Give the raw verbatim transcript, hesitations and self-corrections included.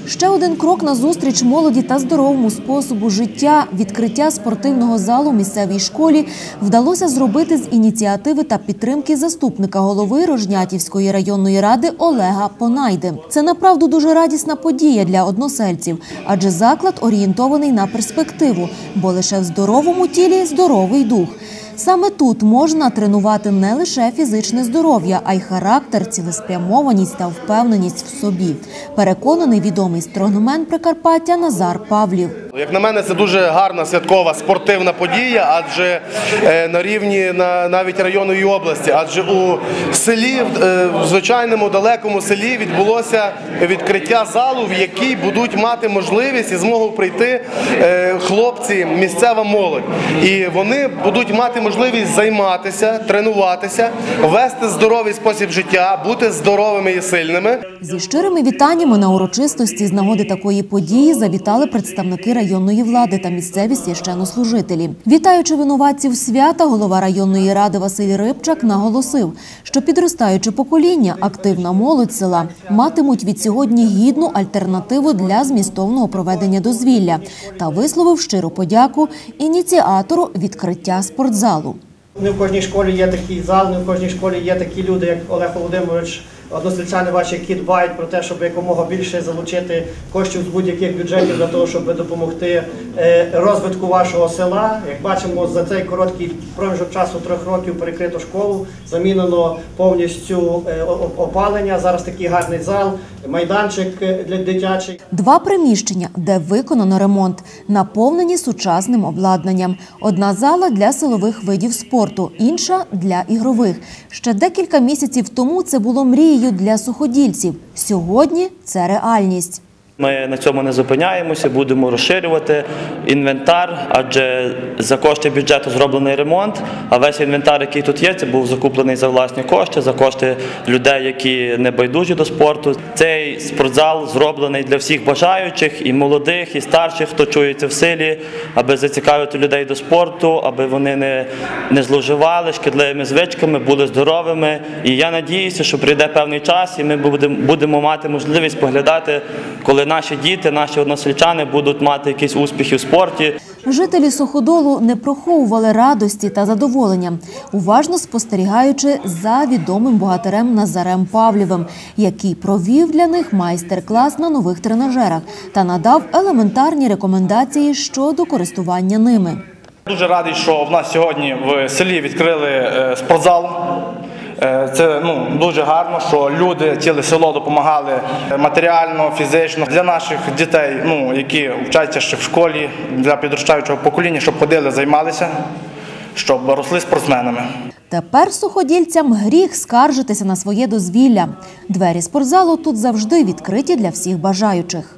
Ще один крок назустріч молоді та здоровому способу життя. Відкриття спортивного залу в місцевій школі вдалося зробити з ініціативи та підтримки заступника голови Рожнятівської районної ради Олега Понайди. Це направду дуже радісна подія для односельців, адже заклад орієнтований на перспективу, бо лише в здоровому тілі – здоровий дух. Саме тут можна тренувати не лише фізичне здоров'я, а й характер, цілеспрямованість та впевненість в собі. Переконаний відомий стронгмен Прикарпаття Назар Павлів. Як на мене, це дуже гарна святкова спортивна подія, адже на рівні навіть районної області, адже у селі, в звичайному далекому селі відбулося відкриття залу, в який будуть мати можливість і змогу прийти хлопці, місцева молодь. І вони будуть мати можливість займатися, тренуватися, вести здоровий спосіб життя, бути здоровими і сильними. Зі щирими вітаннями на урочистості з нагоди такої події завітали представники районної влади та місцеві священнослужителі. Вітаючи винуватців свята, голова районної ради Василь Рибчак наголосив, що підростаюче покоління, активна молодь села, матимуть від сьогодні гідну альтернативу для змістовного проведення дозвілля та висловив щиру подяку ініціатору відкриття спортзалу. Не в кожній школі є такий зал, не в кожній школі є такі люди, як Олег Володимирович, односельчани ваші, які дбають про те, щоб якомога більше залучити коштів з будь-яких бюджетів для того, щоб допомогти розвитку вашого села. Як бачимо, за цей короткий проміжок часу трьох років перекрито школу, замінено повністю опалення, зараз такий гарний зал, майданчик для дитячий. Два приміщення, де виконано ремонт, наповнені сучасним обладнанням. Одна зала для силових видів спорту, інша для ігрових. Ще декілька місяців тому це було мрією для суходільців. Сьогодні це реальність. Ми на цьому не зупиняємося, будемо розширювати інвентар, адже за кошти бюджету зроблений ремонт, а весь інвентар, який тут є, це був закуплений за власні кошти, за кошти людей, які не байдужі до спорту. Цей спортзал зроблений для всіх бажаючих, і молодих, і старших, хто чується в силі, аби зацікавити людей до спорту, аби вони не, не зловживали шкідливими звичками, були здоровими. І я надіюся, що прийде певний час, і ми будемо, будемо мати можливість поглядати, коли наші діти, наші односельчани будуть мати якісь успіхи в спорті. Жителі Суходолу не приховували радості та задоволення, уважно спостерігаючи за відомим богатирем Назарем Павлєвим, який провів для них майстер-клас на нових тренажерах та надав елементарні рекомендації щодо користування ними. Дуже радий, що в нас сьогодні в селі відкрили спортзал. Це ну, дуже гарно, що люди, ціле село допомагали матеріально, фізично. Для наших дітей, ну, які вчаться ще в школі, для підростаючого покоління, щоб ходили, займалися, щоб росли спортсменами. Тепер суходільцям гріх скаржитися на своє дозвілля. Двері спортзалу тут завжди відкриті для всіх бажаючих.